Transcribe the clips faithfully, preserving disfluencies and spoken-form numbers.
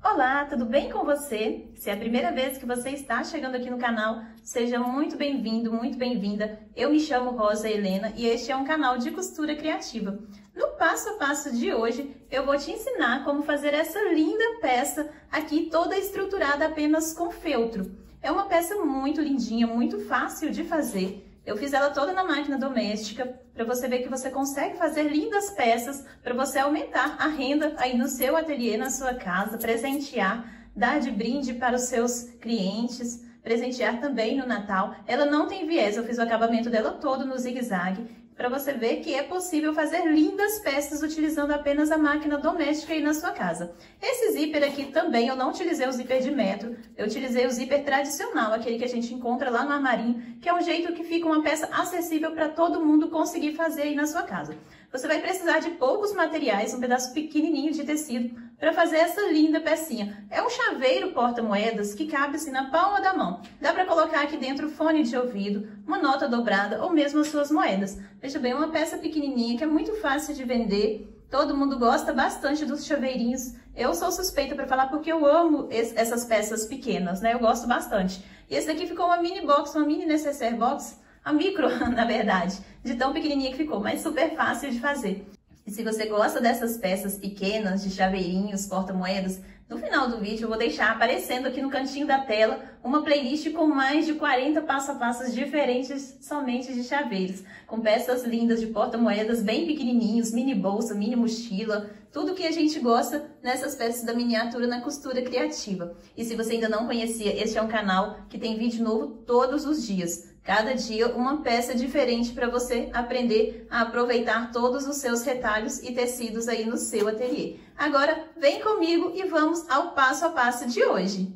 Olá, tudo bem com você? Se é a primeira vez que você está chegando aqui no canal, seja muito bem-vindo, muito bem-vinda. Eu me chamo Rosa Helena e este é um canal de costura criativa. No passo a passo de hoje, eu vou te ensinar como fazer essa linda peça aqui toda estruturada apenas com feltro. É uma peça muito lindinha, muito fácil de fazer. Eu fiz ela toda na máquina doméstica, para você ver que você consegue fazer lindas peças, para você aumentar a renda aí no seu ateliê, na sua casa, presentear, dar de brinde para os seus clientes, presentear também no Natal. Ela não tem viés, eu fiz o acabamento dela todo no zigue-zague, para você ver que é possível fazer lindas peças utilizando apenas a máquina doméstica aí na sua casa. Esse zíper aqui também, eu não utilizei o zíper de metro, eu utilizei o zíper tradicional, aquele que a gente encontra lá no armarinho, que é um jeito que fica uma peça acessível para todo mundo conseguir fazer aí na sua casa. Você vai precisar de poucos materiais, um pedaço pequenininho de tecido, para fazer essa linda pecinha. É um chaveiro porta-moedas que cabe assim na palma da mão. Dá para colocar aqui dentro fone de ouvido, uma nota dobrada ou mesmo as suas moedas. Veja bem, uma peça pequenininha que é muito fácil de vender. Todo mundo gosta bastante dos chaveirinhos. Eu sou suspeita para falar porque eu amo esse, essas peças pequenas, né? Eu gosto bastante. E esse daqui ficou uma mini box, uma mini necessaire box. A micro, na verdade, de tão pequenininha que ficou, mas super fácil de fazer. E se você gosta dessas peças pequenas, de chaveirinhos, porta-moedas, no final do vídeo eu vou deixar aparecendo aqui no cantinho da tela uma playlist com mais de quarenta passo a passos diferentes somente de chaveiros, com peças lindas de porta-moedas bem pequenininhos, mini bolsa, mini mochila, tudo que a gente gosta nessas peças da miniatura na costura criativa. E se você ainda não conhecia, este é um canal que tem vídeo novo todos os dias. Cada dia uma peça diferente para você aprender a aproveitar todos os seus retalhos e tecidos aí no seu ateliê. Agora, vem comigo e vamos ao passo a passo de hoje.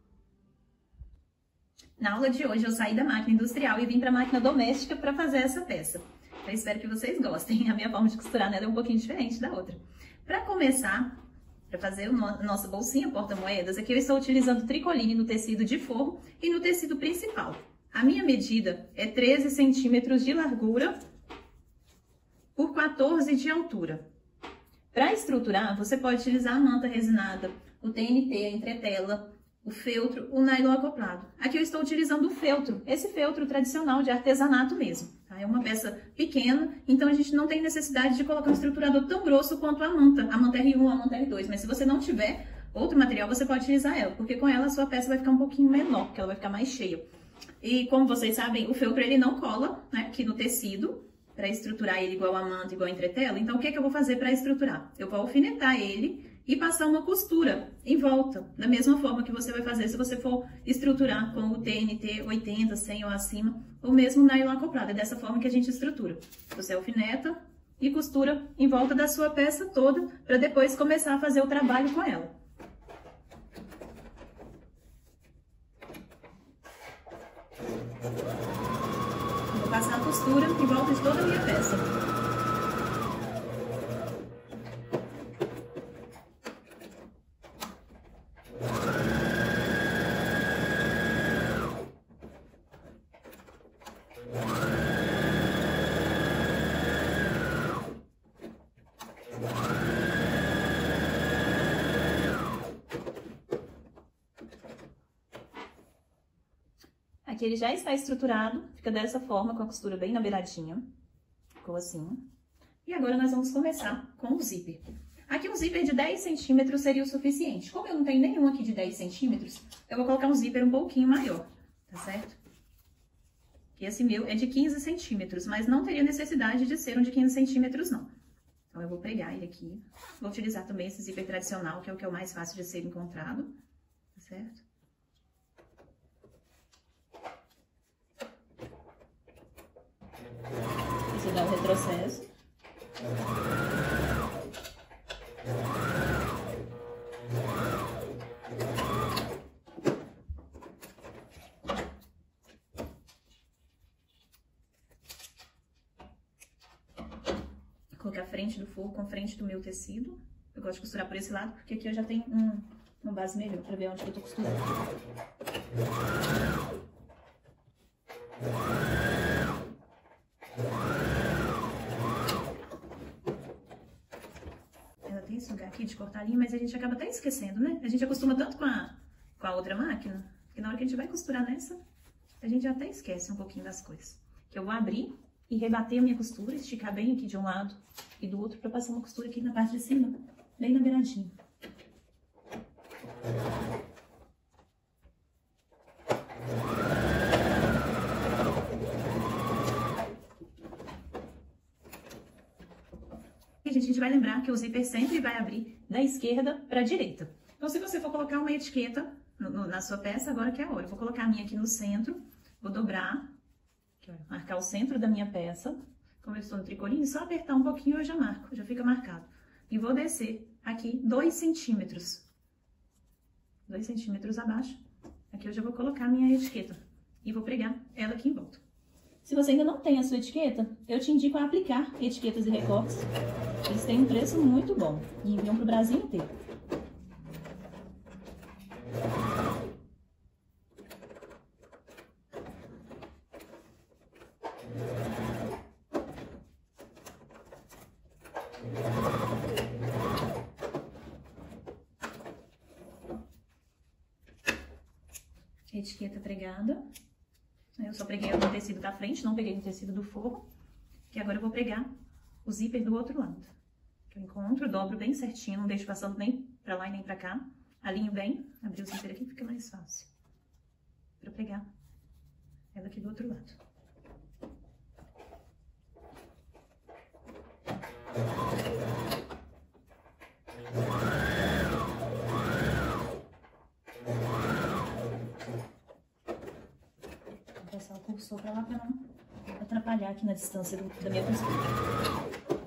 Na aula de hoje eu saí da máquina industrial e vim para a máquina doméstica para fazer essa peça. Eu espero que vocês gostem. A minha forma de costurar nela é um pouquinho diferente da outra. Para começar, para fazer a nossa bolsinha porta-moedas, aqui eu estou utilizando tricoline no tecido de forro e no tecido principal. A minha medida é treze centímetros de largura por quatorze de altura. Para estruturar, você pode utilizar a manta resinada, o T N T, a entretela, o feltro, o nylon acoplado. Aqui eu estou utilizando o feltro, esse feltro tradicional de artesanato mesmo. Tá? É uma peça pequena, então a gente não tem necessidade de colocar um estruturador tão grosso quanto a manta, a manta R um, a manta R dois. Mas se você não tiver outro material, você pode utilizar ela, porque com ela a sua peça vai ficar um pouquinho menor, porque ela vai ficar mais cheia. E como vocês sabem, o feltro ele não cola, né, aqui no tecido, para estruturar ele igual a manta, igual a entretela. Então, o que é que eu vou fazer para estruturar? Eu vou alfinetar ele e passar uma costura em volta, da mesma forma que você vai fazer se você for estruturar com o T N T oitenta, cem ou acima, ou mesmo o nylon acoplado. É dessa forma que a gente estrutura. Você alfineta e costura em volta da sua peça toda, para depois começar a fazer o trabalho com ela. Vou passar a costura em volta de toda a minha peça. Aqui ele já está estruturado, fica dessa forma, com a costura bem na beiradinha. Ficou assim. E agora nós vamos começar com o zíper. Aqui um zíper de dez centímetros seria o suficiente. Como eu não tenho nenhum aqui de dez centímetros, eu vou colocar um zíper um pouquinho maior, tá certo? E esse meu é de quinze centímetros, mas não teria necessidade de ser um de quinze centímetros, não. Então eu vou pregar ele aqui. Vou utilizar também esse zíper tradicional, que é o que é o mais fácil de ser encontrado, tá certo? Você dá o retrocesso. Vou colocar a frente do forro com a frente do meu tecido. Eu gosto de costurar por esse lado, porque aqui eu já tenho um, uma base melhor para ver onde que eu tô costurando. Ela tem esse lugar aqui aqui de cortar a linha, mas a gente acaba até esquecendo, né? A gente acostuma tanto com a, com a outra máquina, que na hora que a gente vai costurar nessa, a gente até esquece um pouquinho das coisas. Que eu vou abrir e rebater a minha costura, esticar bem aqui de um lado e do outro, pra passar uma costura aqui na parte de cima, bem na beiradinha. Gente, a gente vai lembrar que o zíper sempre vai abrir da esquerda para a direita. Então, se você for colocar uma etiqueta no, no, na sua peça, agora que é a hora. Eu vou colocar a minha aqui no centro, vou dobrar, aqui, ó, marcar o centro da minha peça. Como eu estou no tricoline, só apertar um pouquinho eu já marco, já fica marcado. E vou descer aqui dois centímetros. dois centímetros abaixo. Aqui eu já vou colocar a minha etiqueta e vou pregar ela aqui em volta. Se você ainda não tem a sua etiqueta, eu te indico a aplicar etiquetas e recortes. Eles têm um preço muito bom e enviam para o Brasil inteiro. Etiqueta pregada. Eu só preguei no tecido da frente, não peguei no tecido do forro. Que agora eu vou pregar o zíper do outro lado. Eu encontro, dobro bem certinho, não deixo passando nem pra lá e nem pra cá. Alinho bem, abrir o zíper aqui fica mais fácil. Pra pregar ela aqui do outro lado. Vou passar o cursor pra lá pra não atrapalhar aqui na distância do, da minha costura.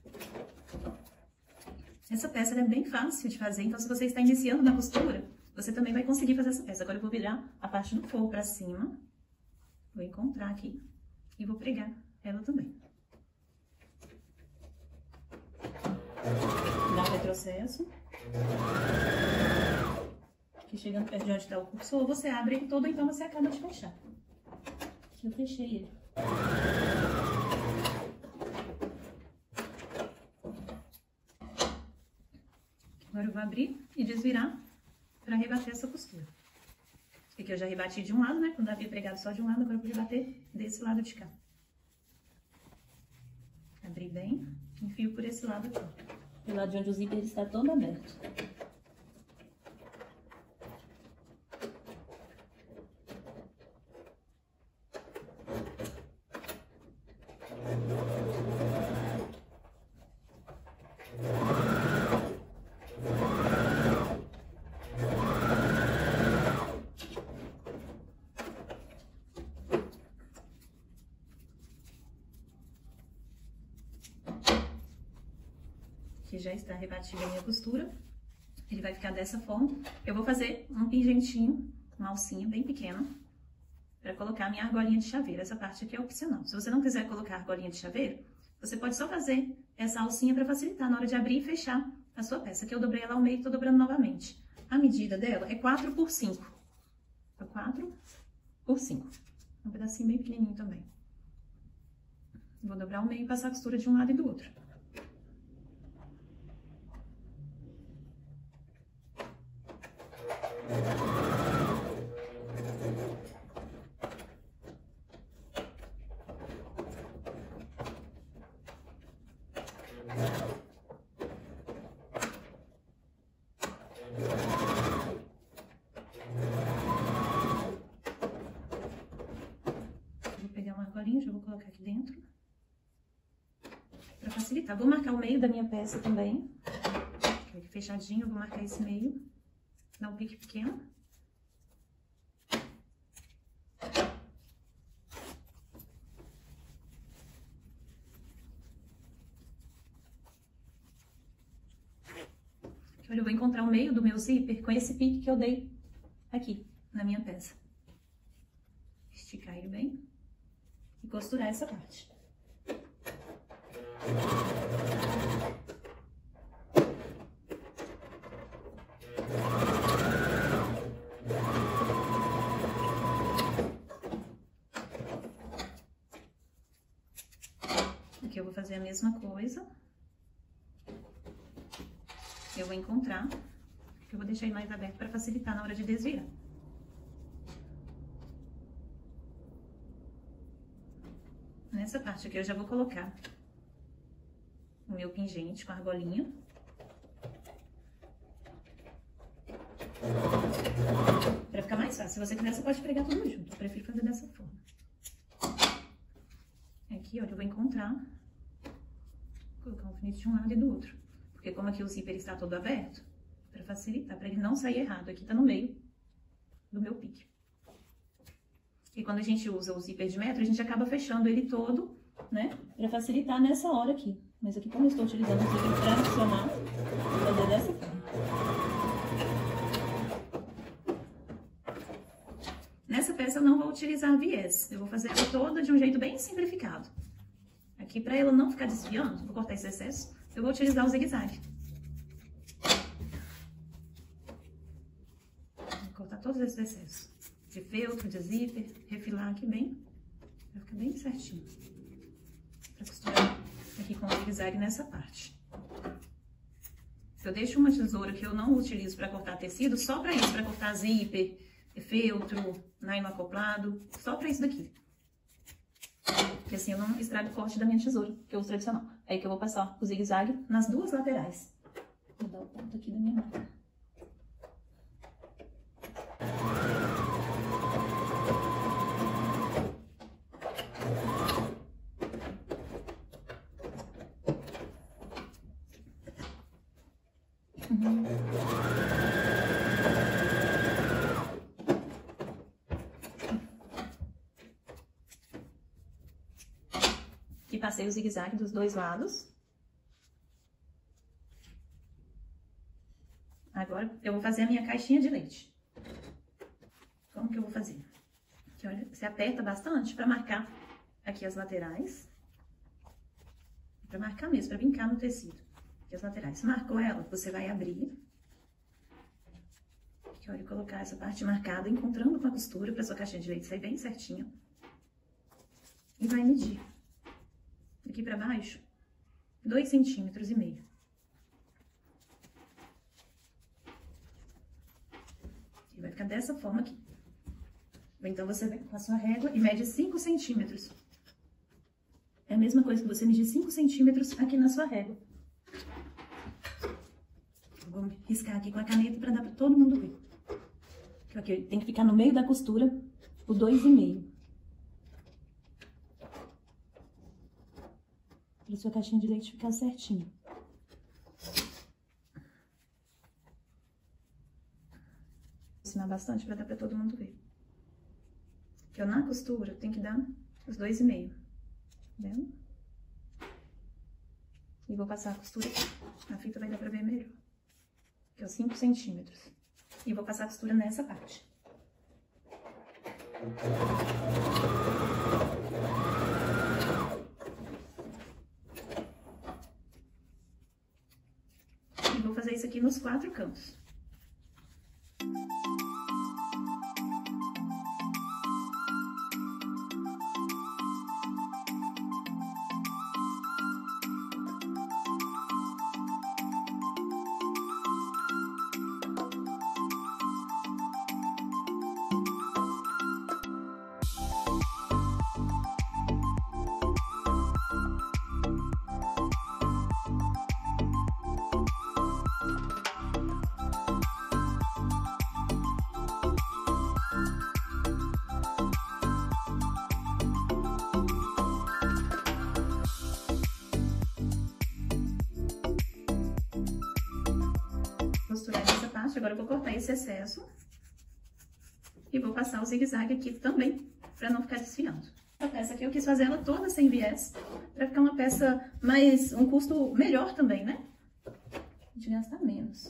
Essa peça é bem fácil de fazer, então se você está iniciando na costura, você também vai conseguir fazer essa peça. Agora eu vou virar a parte do forro pra cima, vou encontrar aqui e vou pregar ela também. Dá um retrocesso. Aqui chegando perto de onde está o cursor, você abre ele todo, então você acaba de fechar. Aqui eu fechei ele. Agora eu vou abrir e desvirar para rebater essa costura. Aqui eu já rebati de um lado, né? Quando havia pregado só de um lado, agora eu vou rebater desse lado de cá. Abri bem, enfio por esse lado aqui. Pelo lado de onde o zíper está todo aberto. Aqui já está rebatida a minha costura. Ele vai ficar dessa forma. Eu vou fazer um pingentinho, uma alcinha bem pequena, para colocar a minha argolinha de chaveiro. Essa parte aqui é opcional. Se você não quiser colocar argolinha de chaveiro, você pode só fazer essa alcinha para facilitar na hora de abrir e fechar a sua peça. Aqui eu dobrei ela ao meio e tô dobrando novamente. A medida dela é quatro por cinco. É quatro por cinco. Um pedacinho bem pequenininho também. Vou dobrar ao meio e passar a costura de um lado e do outro. Vou pegar uma argolinha, já vou colocar aqui dentro. Pra facilitar. Vou marcar o meio da minha peça também. Aqui fechadinho, eu vou marcar esse meio. Dar um pique pequeno. Olha, eu vou encontrar o meio do meu zíper com esse pique que eu dei aqui na minha peça. Esticar ele bem e costurar essa parte. Aqui eu vou fazer a mesma coisa. eu vou encontrar, que eu vou deixar ele mais aberto para facilitar na hora de desviar. Nessa parte aqui eu já vou colocar o meu pingente com a argolinha. Pra ficar mais fácil. Se você quiser, você pode pregar tudo junto. Eu prefiro fazer dessa forma. Aqui, ó, eu vou encontrar. Vou colocar um alfinete de um lado e do outro. Porque como aqui o zíper está todo aberto, pra facilitar, pra ele não sair errado. Aqui tá no meio do meu pique. E quando a gente usa o zíper de metro, a gente acaba fechando ele todo, né? Pra facilitar nessa hora aqui. Mas aqui, como eu estou utilizando o zíper tradicional, vou fazer dessa forma. Nessa peça eu não vou utilizar viés. Eu vou fazer ela toda de um jeito bem simplificado. Aqui, pra ela não ficar desfiando, vou cortar esse excesso, eu vou utilizar o zigue-zague. Vou cortar todos esses excessos. De feltro, de zíper, refilar aqui bem, vai ficar bem certinho. Pra costurar aqui com o zigue-zague nessa parte. Eu deixo uma tesoura que eu não utilizo pra cortar tecido, só pra isso, pra cortar zíper, feltro, nylon acoplado, só pra isso daqui. Porque assim eu não estrago o corte da minha tesoura, que eu uso tradicional. Aí que eu vou passar o zigue-zague nas duas laterais. Vou dar o ponto aqui da minha máquina. Uhum. E passei o zigue-zague dos dois lados. Agora eu vou fazer a minha caixinha de leite. Como que eu vou fazer? Aqui, olha, você aperta bastante para marcar aqui as laterais. Para marcar mesmo, para brincar no tecido. Aqui as laterais. Marcou ela, você vai abrir. Aqui, olha, colocar essa parte marcada, encontrando com a costura para sua caixinha de leite sair bem certinha. E vai medir. Aqui pra baixo, dois centímetros e meio. E vai ficar dessa forma aqui. Então, você vem com a sua régua e mede cinco centímetros. É a mesma coisa que você medir cinco centímetros aqui na sua régua. Vou riscar aqui com a caneta pra dar pra todo mundo ver. Aqui, tem que ficar no meio da costura o dois e meio. Para sua caixinha de leite ficar certinho. Vou ensinar bastante para dar para todo mundo ver. Que eu na costura tem que dar os dois e meio, tá vendo? E vou passar a costura aqui. Na fita vai dar para ver melhor. Que é os cinco centímetros. E vou passar a costura nessa parte. Vou fazer isso aqui nos quatro cantos. Costurar essa parte, agora eu vou cortar esse excesso e vou passar o zigue-zague aqui também, pra não ficar desfiando. Essa peça aqui eu quis fazer ela toda sem viés, pra ficar uma peça mais, um custo melhor também, né? A gente gasta menos.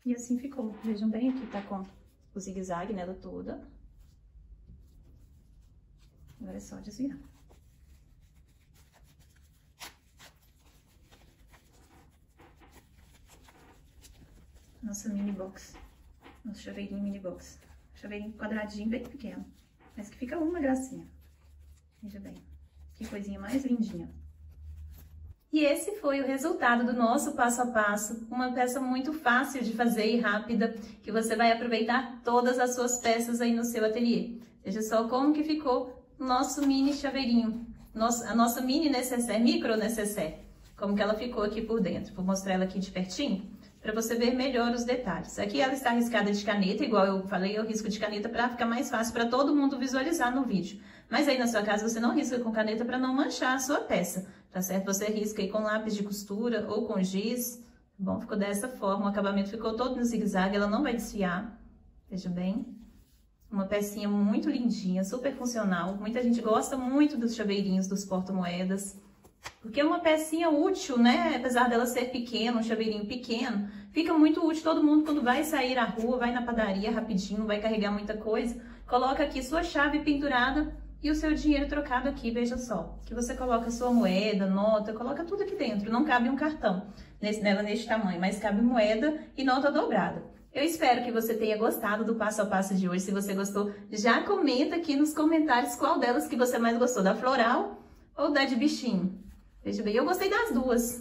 E assim ficou. Vejam bem, aqui tá com o zigue-zague nela toda. Agora é só desviar. Nossa mini box. Nosso chaveirinho mini box. Chaveirinho quadradinho, bem pequeno. Mas que fica uma gracinha. Veja bem. Que coisinha mais lindinha. E esse foi o resultado do nosso passo a passo. Uma peça muito fácil de fazer e rápida, que você vai aproveitar todas as suas peças aí no seu ateliê. Veja só como que ficou o nosso mini chaveirinho. Nosso, a nossa mini necessaire, micro necessaire. Como que ela ficou aqui por dentro. Vou mostrar ela aqui de pertinho, para você ver melhor os detalhes. Aqui ela está riscada de caneta, igual eu falei, eu risco de caneta para ficar mais fácil para todo mundo visualizar no vídeo. Mas aí na sua casa você não risca com caneta para não manchar a sua peça, tá certo? Você risca aí com lápis de costura ou com giz. Bom, ficou dessa forma, o acabamento ficou todo no zigue-zague, ela não vai desfiar. Veja bem. Uma pecinha muito lindinha, super funcional. Muita gente gosta muito dos chaveirinhos, dos porta-moedas. Porque é uma pecinha útil, né? Apesar dela ser pequena, um chaveirinho pequeno, fica muito útil. Todo mundo, quando vai sair à rua, vai na padaria rapidinho, não vai carregar muita coisa, coloca aqui sua chave pendurada e o seu dinheiro trocado aqui, veja só. Que você coloca sua moeda, nota, coloca tudo aqui dentro. Não cabe um cartão nesse, nela neste tamanho, mas cabe moeda e nota dobrada. Eu espero que você tenha gostado do passo a passo de hoje. Se você gostou, já comenta aqui nos comentários qual delas que você mais gostou, da floral ou da de bichinho. Veja bem, eu gostei das duas.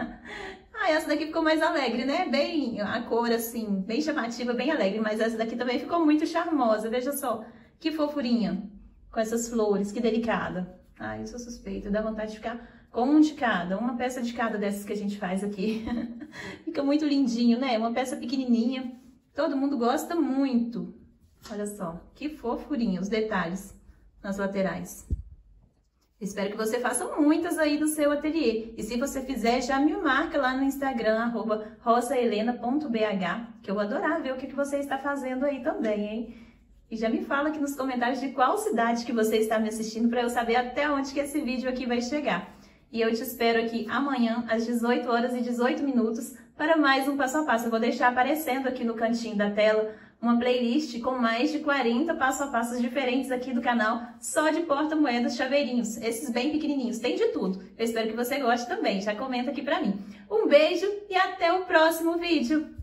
Ah, essa daqui ficou mais alegre, né? Bem, a cor assim, bem chamativa, bem alegre. Mas essa daqui também ficou muito charmosa. Veja só, que fofurinha. Com essas flores, que delicada. Ah, eu sou suspeita, dá vontade de ficar com um de cada. Uma peça de cada dessas que a gente faz aqui. Fica muito lindinho, né? Uma peça pequenininha. Todo mundo gosta muito. Olha só, que fofurinha, os detalhes nas laterais. Espero que você faça muitas aí no seu ateliê. E se você fizer, já me marca lá no Instagram, arroba rosahelena ponto b h, que eu vou adorar ver o que você está fazendo aí também, hein? E já me fala aqui nos comentários de qual cidade que você está me assistindo, para eu saber até onde que esse vídeo aqui vai chegar. E eu te espero aqui amanhã, às dezoito horas e dezoito minutos, para mais um passo a passo. Eu vou deixar aparecendo aqui no cantinho da tela uma playlist com mais de quarenta passo a passos diferentes aqui do canal, só de porta-moedas chaveirinhos, esses bem pequenininhos, tem de tudo. Eu espero que você goste também, já comenta aqui pra mim. Um beijo e até o próximo vídeo!